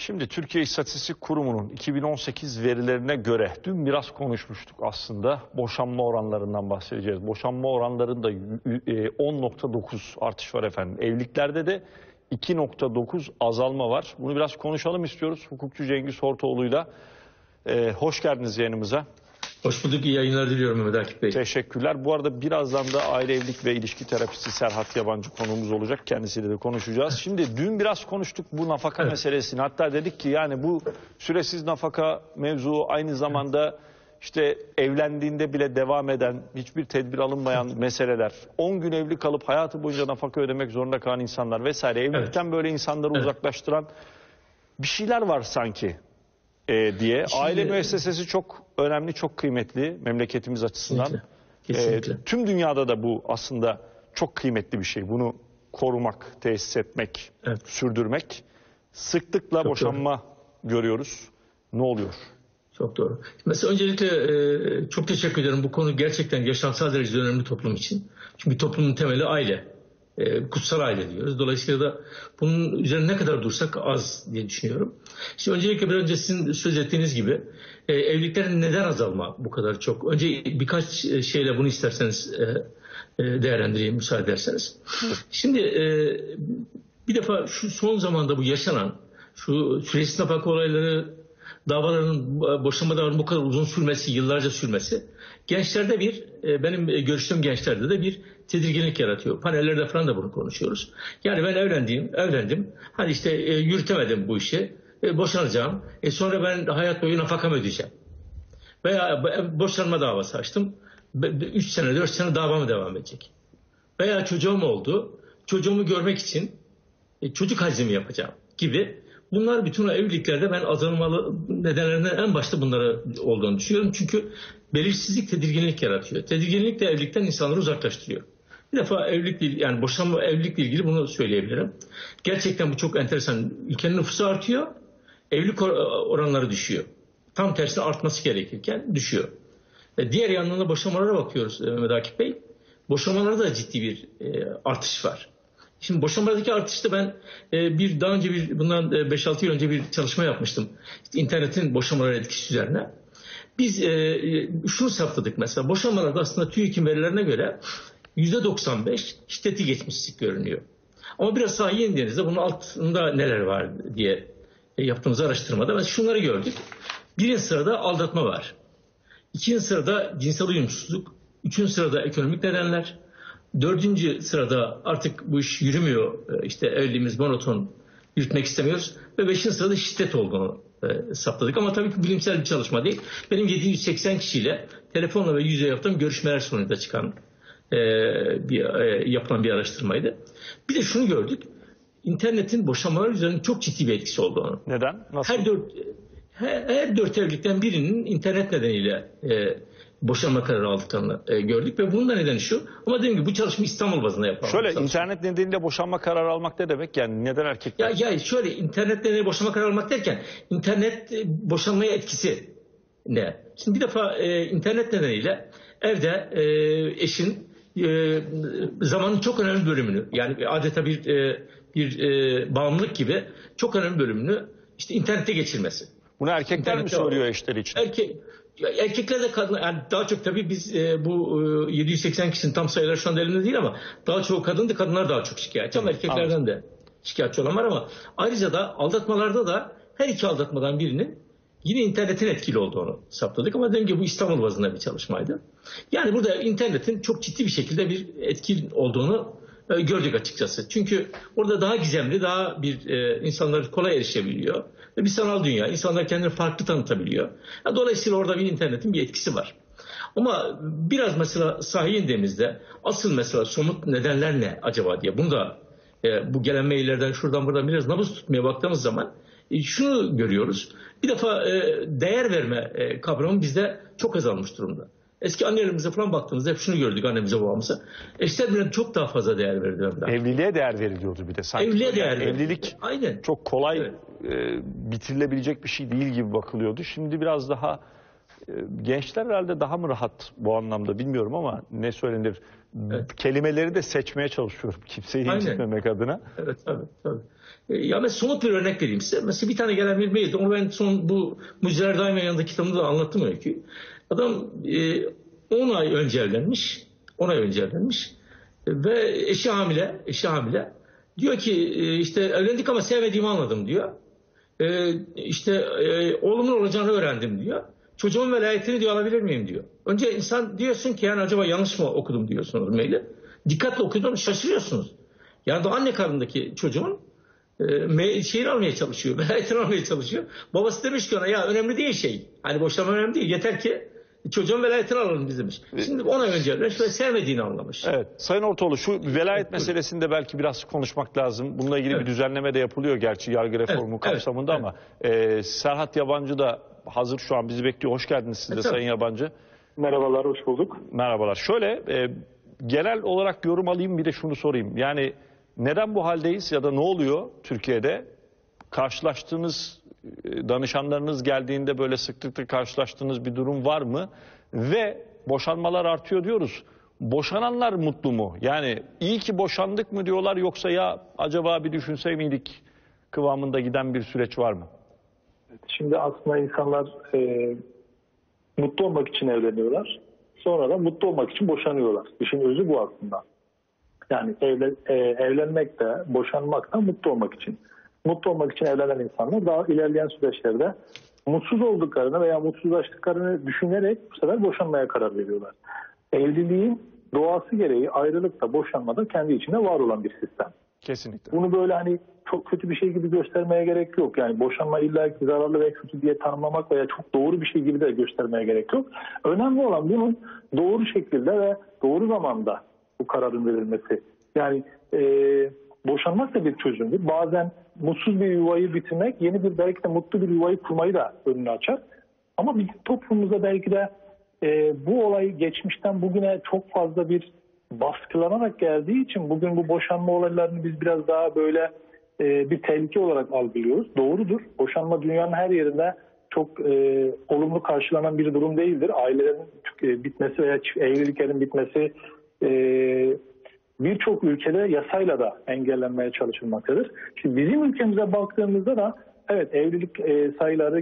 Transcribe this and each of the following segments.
Şimdi Türkiye İstatistik Kurumu'nun 2018 verilerine göre dün biraz konuşmuştuk aslında. Boşanma oranlarından bahsedeceğiz. Boşanma oranlarında 10,9 artış var efendim. Evliliklerde de 2,9 azalma var. Bunu biraz konuşalım istiyoruz. Hukukçu Cengiz Hortoğlu'yla. Hoş geldiniz yayınımıza. Hoş bulduk. İyi yayınlar diliyorum Mehmet Akif Bey. Teşekkürler. Bu arada birazdan da aile evlilik ve ilişki terapisti Serhat Yabancı konuğumuz olacak. Kendisiyle de konuşacağız. Şimdi dün biraz konuştuk bu nafaka meselesini. Hatta dedik ki yani bu süresiz nafaka mevzu aynı zamanda işte evlendiğinde bile devam eden, hiçbir tedbir alınmayan meseleler. 10 gün evli kalıp hayatı boyunca nafaka ödemek zorunda kalan insanlar vesaire. Evlilikten böyle insanları uzaklaştıran bir şeyler var sanki. Diye. Aile müessesesi çok önemli, çok kıymetli memleketimiz açısından. Kesinlikle. Tüm dünyada da bu aslında çok kıymetli bir şey. Bunu korumak, tesis etmek, sürdürmek. Sıklıkla çok boşanma görüyoruz. Ne oluyor? Çok doğru. Mesela öncelikle çok teşekkür ederim. Bu konu gerçekten yaşamsal derecede önemli toplum için. Çünkü toplumun temeli aile. Kutsal aile diyoruz. Dolayısıyla da bunun üzerine ne kadar dursak az diye düşünüyorum. Şimdi öncelikle biraz önce sizin söz ettiğiniz gibi evliliklerin neden azalma bu kadar çok? Önce birkaç şeyle bunu isterseniz değerlendireyim müsaade ederseniz. Şimdi bir defa şu son zamanda bu yaşanan şu süresiz nafaka olayları, davaların, boşanma davalarının bu kadar uzun sürmesi, yıllarca sürmesi gençlerde benim görüştüğüm gençlerde de bir tedirginlik yaratıyor. Panellerde falan da bunu konuşuyoruz. Yani ben evlendim. Hani işte yürütemedim bu işi. Boşanacağım. Sonra ben hayat boyu nafaka ödeyeceğim. Veya boşanma davası açtım. 3 sene 4 sene davam devam edecek. Veya çocuğum oldu. Çocuğumu görmek için çocuk hacmi yapacağım gibi. Bunlar bütün evliliklerde ben azalmalı nedenlerinden en başta bunları olduğunu düşünüyorum. Çünkü belirsizlik tedirginlik yaratıyor. Tedirginlik de evlilikten insanları uzaklaştırıyor. Bir defa yani boşanma evlilikle ilgili bunu söyleyebilirim. Gerçekten bu çok enteresan. Ülkenin nüfusu artıyor, evlilik oranları düşüyor. Tam tersine artması gerekirken düşüyor. Diğer yandan da boşanmalara bakıyoruz Mehmet Akif Bey. Boşanmalarda da ciddi bir artış var. Şimdi boşanmadaki artışta ben daha önce bundan 5-6 yıl önce bir çalışma yapmıştım. İşte internetin boşanmalara etkisi üzerine. Biz şunu saptadık mesela. Boşanmalarda aslında TÜİK'in verilerine göre %95 şiddeti geçmişlik görünüyor. Ama biraz sahaya indiğinizde bunun altında neler var diye yaptığımız araştırmada şunları gördük. Birinci sırada aldatma var. İkinci sırada cinsel uyumsuzluk. Üçüncü sırada ekonomik nedenler. Dördüncü sırada artık bu iş yürümüyor. İşte evliliğimiz monoton, yürütmek istemiyoruz. Ve beşinci sırada şiddet olduğunu saptadık. Ama tabii ki bilimsel bir çalışma değil. Benim 780 kişiyle telefonla ve yüz yüze yaptığım görüşmeler sonucunda çıkan yapılan bir araştırmaydı. Bir de şunu gördük. İnternetin boşanmalar üzerinde çok ciddi bir etkisi olduğunu. Neden? Nasıl? Her dört evlilikten birinin internet nedeniyle boşanma kararı aldıklarını gördük ve bunun da nedeni şu. Ama dediğim gibi bu çalışma İstanbul bazında yapılan. Şöyle internet nedeniyle boşanma kararı almak ne demek? Yani neden erkekler? Ya şöyle internet nedeniyle boşanma kararı almak derken internet boşanmaya etkisi ne? Şimdi bir defa internet nedeniyle evde eşin zamanın çok önemli bölümünü, yani adeta bir bağımlılık gibi çok önemli bölümünü işte internette geçirmesi. Bunu erkekler mi söylüyor eşleri için? Erkekler de kadınlar, yani daha çok tabii biz bu 780 kişinin tam sayıları şu anda elimde değil ama daha çok kadınlar daha çok şikayetçi ama erkeklerden de şikayetçi olan var ama ayrıca da aldatmalarda da her iki aldatmadan birinin yine internetin etkili olduğunu saptadık ama dediğim gibi bu İstanbul bazında bir çalışmaydı. Yani burada internetin çok ciddi bir şekilde bir etki olduğunu gördük açıkçası. Çünkü orada daha gizemli, daha insanlar kolay erişebiliyor. Ve bir sanal dünya. İnsanlar kendini farklı tanıtabiliyor. Dolayısıyla orada bir internetin bir etkisi var. Ama biraz mesela sahaya indiğimizde asıl mesela somut nedenler ne acaba diye bunu da bu gelen maillerden şuradan buradan biraz nabız tutmaya baktığımız zaman şunu görüyoruz. Bir defa değer verme kavramı bizde çok azalmış durumda. Eski annelerimize falan baktığımızda hep şunu gördük annemize babamıza. Eşler birbirine çok daha fazla değer verdiler. Evliliğe değer veriliyordu bir de. Sanki evliliğe değer evlilik aynen. Çok kolay bitirilebilecek bir şey değil gibi bakılıyordu. Şimdi biraz daha Gençler herhalde daha mı rahat bu anlamda bilmiyorum ama ne söylenir? Evet. Kelimeleri de seçmeye çalışıyorum kimseyi incitmemek adına. Evet, tabii. Ya mesela somut bir örnek vereyim size. Mesela bir tane gelen bir maildi. Onu ben bu Mucizeler Daima Yanında kitabımda da anlattım öyküyü. Adam 10 ay önce evlenmiş. 10 ay önce evlenmiş. Ve eşi hamile. Diyor ki işte evlendik ama sevmediğimi anladım diyor. Oğlumun olacağını öğrendim diyor. Çocuğun velayetini diyor alabilir miyim diyor. Önce insan diyorsun ki yani acaba yanlış mı okudum diyorsunuz maili. Dikkatle okudum şaşırıyorsunuz. Yani da anne karnındaki çocuğun şeyini almaya çalışıyor. Velayetini almaya çalışıyor. Babası demiş ki ona ya önemli değil şey. Hani boşanma önemli değil. Yeter ki çocuğun velayetini alalım biz demiş. Şimdi 10 ay önce evlenmiş ve sevmediğini anlamış. Evet. Sayın Ortaoğlu şu velayet meselesinde belki biraz konuşmak lazım. Bununla ilgili bir düzenleme de yapılıyor gerçi yargı reformu kapsamında ama Serhat Yabancı da hazır şu an bizi bekliyor. Hoş geldiniz siz de Sayın Yabancı. Merhabalar, hoş bulduk. Merhabalar. Şöyle genel olarak yorum alayım bir de şunu sorayım. Yani neden bu haldeyiz ya da ne oluyor Türkiye'de? Karşılaştığınız danışanlarınız geldiğinde böyle sıklıkla karşılaştığınız bir durum var mı? Ve boşanmalar artıyor diyoruz. Boşananlar mutlu mu? Yani iyi ki boşandık mı diyorlar yoksa ya acaba bir düşünse miydik kıvamında giden bir süreç var mı? Şimdi aslında insanlar mutlu olmak için evleniyorlar. Sonra da mutlu olmak için boşanıyorlar. İşin özü bu aslında. Yani evlenmek de, boşanmak da mutlu olmak için. Mutlu olmak için evlenen insanlar daha ilerleyen süreçlerde mutsuz olduklarını veya mutsuzlaştıklarını düşünerek bu sefer boşanmaya karar veriyorlar. Evliliğin doğası gereği ayrılık da boşanma da kendi içinde var olan bir sistem. Kesinlikle. Bunu böyle hani çok kötü bir şey gibi göstermeye gerek yok. Yani boşanma illa ki zararlı ve kötü diye tanımlamak veya çok doğru bir şey gibi de göstermeye gerek yok. Önemli olan bunun doğru şekilde ve doğru zamanda bu kararın verilmesi. Yani boşanmak da bir çözümdür. Bazen mutsuz bir yuvayı bitirmek yeni bir belki de mutlu bir yuvayı kurmayı da önünü açar. Ama bizim toplumumuzda belki de bu olay geçmişten bugüne çok fazla bir baskılanarak geldiği için bugün bu boşanma olaylarını biz biraz daha böyle bir tehlike olarak algılıyoruz. Doğrudur. Boşanma dünyanın her yerinde çok olumlu karşılanan bir durum değildir. Ailelerin bitmesi veya evliliklerin bitmesi birçok ülkede yasayla da engellenmeye çalışılmaktadır. Şimdi bizim ülkemize baktığımızda da evet evlilik sayıları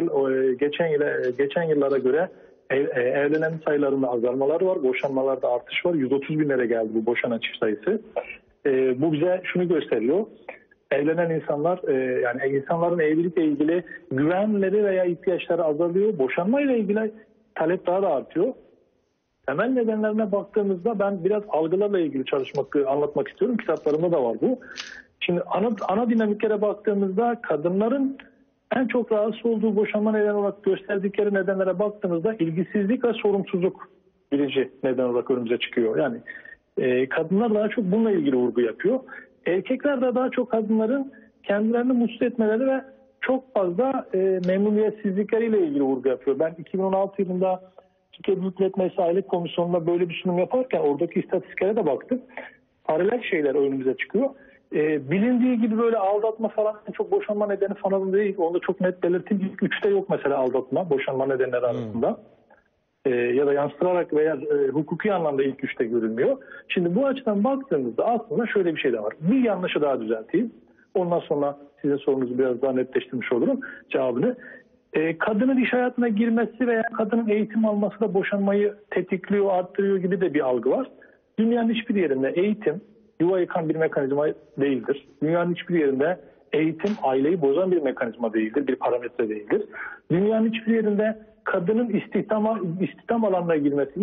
geçen yıllara göre evlenen sayılarında azalmalar var, boşanmalarda artış var. 130 binlere geldi bu boşanan çift sayısı. Bu bize şunu gösteriyor. Evlenen insanlar, yani insanların evlilikle ilgili güvenleri veya ihtiyaçları azalıyor. Boşanmayla ilgili talep daha da artıyor. Temel nedenlerine baktığımızda ben biraz algılarla ilgili anlatmak istiyorum. Kitaplarımda da var bu. Şimdi ana dinamiklere baktığımızda kadınların en çok rahatsız olduğu boşanma nedeni olarak gösterdikleri nedenlere baktığımızda ilgisizlik ve sorumsuzluk birinci neden olarak önümüze çıkıyor. Yani kadınlar daha çok bununla ilgili vurgu yapıyor. Erkekler de daha çok kadınların kendilerini mutsuz etmeleri ve çok fazla memnuniyetsizlikleriyle ilgili vurgu yapıyor. Ben 2016 yılında Türkiye Büyük Millet Meclisi Aile Komisyonu'nda böyle bir sunum yaparken oradaki istatistiklere de baktım. Paralel şeyler önümüze çıkıyor. Bilindiği gibi böyle aldatma falan çok boşanma nedeni falan değil. Onda çok net belirteyim. İlk üçte yok mesela aldatma boşanma nedenleri arasında. Ya da yansıtırarak veya hukuki anlamda ilk üçte görülmüyor. Şimdi bu açıdan baktığımızda aslında şöyle bir şey de var. Bir yanlışı daha düzelteyim. Ondan sonra sizin sorunuzu biraz daha netleştirmiş olurum cevabını. Kadının iş hayatına girmesi veya kadının eğitim alması da boşanmayı tetikliyor, arttırıyor gibi de bir algı var. Dünyanın hiçbir yerinde eğitim yuva yıkan bir mekanizma değildir. Dünyanın hiçbir yerinde eğitim aylığı bozan bir mekanizma değildir, bir parametre değildir. Dünyanın hiçbir yerinde kadının istihdam alanına girmesi,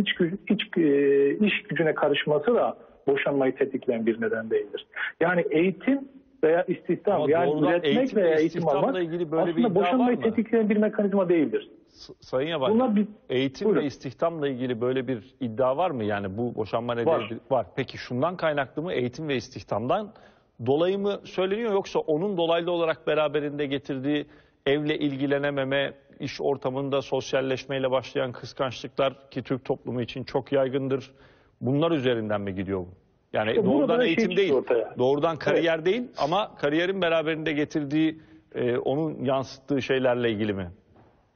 iş gücüne karışması da boşanmayı tetikleyen bir neden değildir. Yani eğitim veya istihdam, ama yani üretmek veya eğitim almak ilgili böyle aslında boşanmayı tetikleyen bir mekanizma değildir. Sayın Yabancı, eğitim ve istihdamla ilgili böyle bir iddia var mı? Yani bu boşanma nedeni var. Peki şundan kaynaklı mı? Eğitim ve istihdamdan dolayı mı söyleniyor yoksa onun dolaylı olarak beraberinde getirdiği evle ilgilenememe, iş ortamında sosyalleşmeyle başlayan kıskançlıklar ki Türk toplumu için çok yaygındır. Bunlar üzerinden mi gidiyor bu? Yani İşte doğrudan eğitim değil, ortaya. Doğrudan kariyer değil ama kariyerin beraberinde getirdiği, onun yansıttığı şeylerle ilgili mi?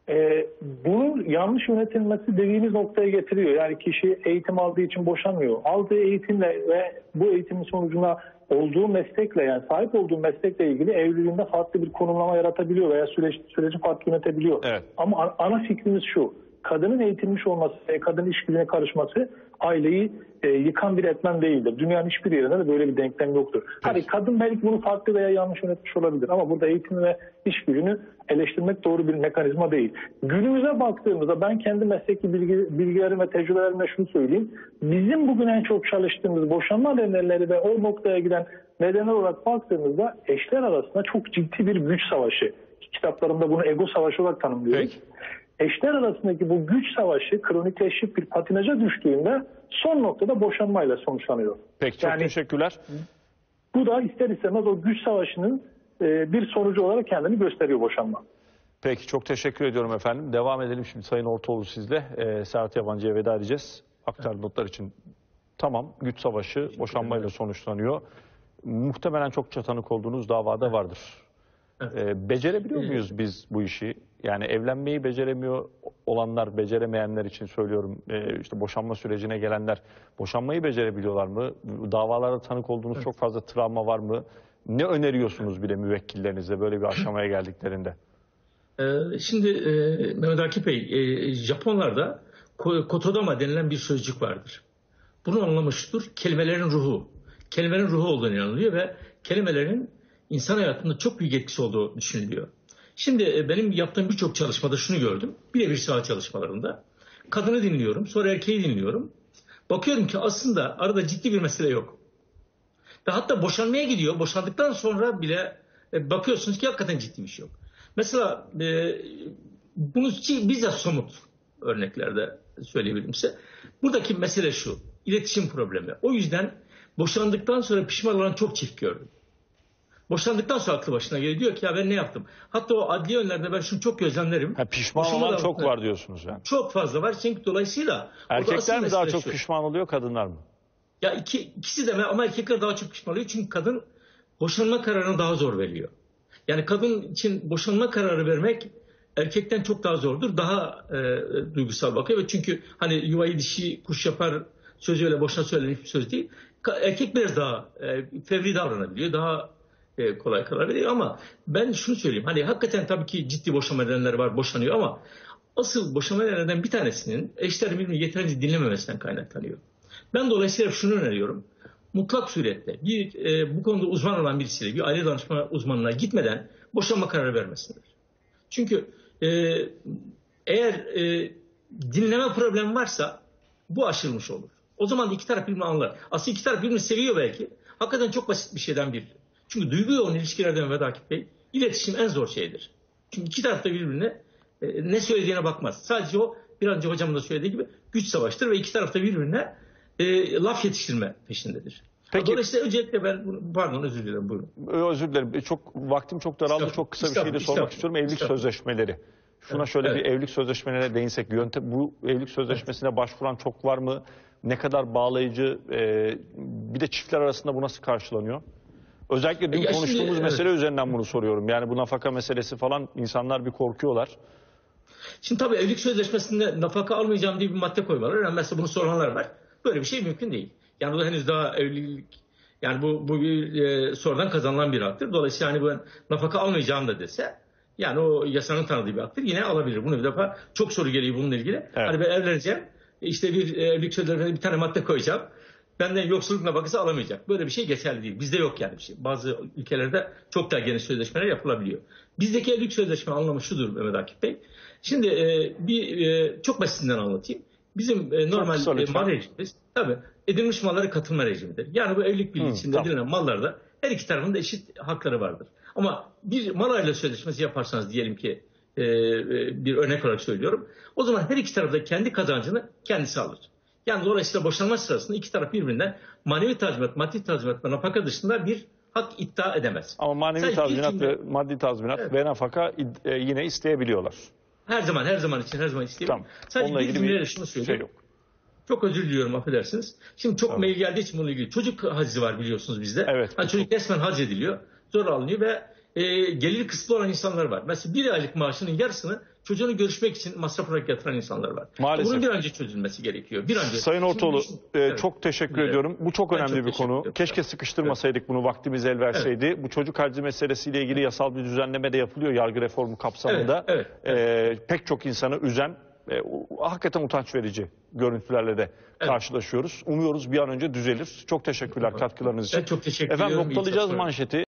Bunun yanlış yönetilmesi dediğimiz noktaya getiriyor. Yani kişi eğitim aldığı için boşanmıyor. Aldığı eğitimle ve bu eğitimin sonucuna olduğu meslekle, yani sahip olduğu meslekle ilgili evliliğinde farklı bir konumlama yaratabiliyor veya süreci farklı yönetebiliyor. Evet. Ama ana fikrimiz şu: kadının eğitilmiş olması ve kadının iş gücüne karışması aileyi yıkan bir etmen değildir. Dünyanın hiçbir yerinde de böyle bir denklem yoktur. Hani kadın belki bunu farklı veya yanlış yönetmiş olabilir ama burada eğitimi ve iş gücünü eleştirmek doğru bir mekanizma değil. Günümüze baktığımızda ben kendi mesleki bilgilerim ve tecrübelerimle şunu söyleyeyim. Bizim bugün en çok çalıştığımız boşanma nedenleri ve o noktaya giden nedenler olarak baktığımızda eşler arasında çok ciddi bir güç savaşı. Kitaplarımda bunu ego savaşı olarak tanımlıyorum. Peki. Eşler arasındaki bu güç savaşı kronikleşip bir patinaja düştüğünde son noktada boşanmayla sonuçlanıyor. Peki, çok teşekkürler. Bu da ister istemez o güç savaşının bir sonucu olarak kendini gösteriyor boşanma. Peki, çok teşekkür ediyorum efendim. Devam edelim şimdi Sayın Ortaoğlu sizle. Serhat Yabancı'ya veda edeceğiz. Aktar notlar için. Tamam, güç savaşı boşanmayla sonuçlanıyor. Muhtemelen çokça tanık olduğunuz davada vardır. Becerebiliyor muyuz biz bu işi? Yani evlenmeyi beceremiyor olanlar, beceremeyenler için söylüyorum. İşte boşanma sürecine gelenler boşanmayı becerebiliyorlar mı? Davalarda tanık olduğunuz çok fazla travma var mı? Ne öneriyorsunuz bile müvekkillerinize böyle bir aşamaya geldiklerinde? Şimdi Mehmet Akif Bey, Japonlarda kotodama denilen bir sözcük vardır. Bunun anlamı şudur: kelimelerin ruhu. Kelimelerin ruhu olduğunu inanılıyor ve kelimelerin insan hayatında çok büyük etkisi olduğu düşünülüyor. Şimdi benim yaptığım birçok çalışmada şunu gördüm. Birebir saha çalışmalarında. Kadını dinliyorum, sonra erkeği dinliyorum. Bakıyorum ki aslında arada ciddi bir mesele yok. Ve hatta boşanmaya gidiyor. Boşandıktan sonra bile bakıyorsunuz ki hakikaten ciddi bir şey yok. Mesela bunu bizzat somut örneklerde söyleyebilirim size. Buradaki mesele şu: iletişim problemi. O yüzden boşandıktan sonra pişman olan çok çift gördüm. Boşandıktan sonra aklı başına geliyor, diyor ki ya ben ne yaptım? Hatta o adli önlerde ben şunu çok gözlemlerim. Pişman olan çok var diyorsunuz yani. Çok fazla var çünkü dolayısıyla... Erkekler mi daha çok pişman oluyor, kadınlar mı? Ya ikisi de, ama erkekler daha çok pişman oluyor çünkü kadın boşanma kararını daha zor veriyor. Yani kadın için boşanma kararı vermek erkekten çok daha zordur. Daha duygusal bakıyor ve çünkü hani yuvayı dişi kuş yapar sözü öyle boşuna söylenen bir söz değil. Erkek biraz daha fevri davranabiliyor. Daha kolay karar veriyor ama ben şunu söyleyeyim. Hani hakikaten tabii ki ciddi boşanma nedenleri var, boşanıyor ama asıl boşanma nedenlerinden bir tanesinin eşlerin birbirini yeterince dinlememesinden kaynaklanıyor. Ben dolayısıyla şunu öneriyorum: mutlak surette bu konuda uzman olan birisiyle, bir aile danışma uzmanına gitmeden boşanma kararı vermesinler. Çünkü eğer dinleme problemi varsa bu aşılmış olur. O zaman iki taraf birbirini anlar. Aslında iki taraf birbirini seviyor belki. Hakikaten çok basit bir şeyden bir. Çünkü duygu yoğun ilişkilerden Mehmet Akif Bey, iletişim en zor şeydir. Çünkü iki taraf da birbirine ne söylediğine bakmaz. Sadece o, bir önce hocamın da söylediği gibi, güç savaştır ve iki taraf da birbirine laf yetiştirme peşindedir. Peki. Dolayısıyla öncelikle ben, pardon özür dilerim, buyurun. Özür dilerim. Vaktim çok daraldı. Çok kısa bir şey de sormak istiyorum. Evlilik sözleşmeleri. Şuna şöyle bir evlilik sözleşmelerine değinsek. Bu evlilik sözleşmesine başvuran çok var mı? Ne kadar bağlayıcı? Bir de çiftler arasında bu nasıl karşılanıyor? Özellikle dün konuştuğumuz mesele üzerinden bunu soruyorum. Yani bu nafaka meselesi falan, insanlar bir korkuyorlar. Şimdi tabii evlilik sözleşmesinde nafaka almayacağım diye bir madde koymalar. Yani mesela bunu soranlar var. Böyle bir şey mümkün değil. Yani bu da henüz daha evlilik, yani bu bir sonradan kazanılan bir haktır. Dolayısıyla hani bu nafaka almayacağım da dese, yani o yasanın tanıdığı bir haktır. Yine alabilir. Bunu bir defa çok soru geliyor bununla ilgili. Evet. Hani ben evleneceğim, işte bir evlilik sözleşmesine bir tane madde koyacağım. Benden yoksulluk nafakası alamayacak. Böyle bir şey geçerli değil. Bizde yok yani bir şey. Bazı ülkelerde çok daha geniş sözleşmeler yapılabiliyor. Bizdeki evlilik sözleşme anlamı şudur Mehmet Akif Bey. Şimdi çok basitinden anlatayım. Bizim normal mal rejimimiz tabii edilmiş mallara katılma rejimidir. Yani bu evlilik birliği içinde edilen mallarda her iki tarafın da eşit hakları vardır. Ama bir mal aile sözleşmesi yaparsanız, diyelim ki bir örnek olarak söylüyorum, o zaman her iki taraf da kendi kazancını kendisi alır. Yani dolayısıyla boşanma sırasında iki taraf birbirinden manevi tazminat, maddi tazminat ve nafaka dışında bir hak iddia edemez. Ama manevi tazminat ve maddi tazminat ve nafaka yine isteyebiliyorlar. Her zaman için isteyebiliyorlar. Tamam. Sadece bir cümleyle şunu söyleyeyim. Yok. Çok özür diliyorum, affedersiniz. Şimdi çok mail geldiği için bununla ilgili. Çocuk hacizi var biliyorsunuz bizde. Evet. Çocuk resmen hac ediliyor. Zor alınıyor ve gelir kısıtlı olan insanlar var. Mesela bir aylık maaşının yarısını çocuğunu görüşmek için masraf olarak yatıran insanlar var. Maalesef. Bunun bir an önce çözülmesi gerekiyor. Bir an önce. Sayın Ortaoğlu, Evet. çok teşekkür Evet. ediyorum. Bu çok Ben önemli çok bir teşekkür konu. ederim. Keşke sıkıştırmasaydık bunu, vaktimiz el verseydi. Bu çocuk harcı meselesiyle ilgili yasal bir düzenleme de yapılıyor yargı reformu kapsamında. Evet, Pek çok insanı üzen, hakikaten utanç verici görüntülerle de karşılaşıyoruz. Umuyoruz bir an önce düzelir. Çok teşekkürler katkılarınız için. Ben çok teşekkür Efendim ediyorum. İyi noktalayacağız çalışmalar. manşeti.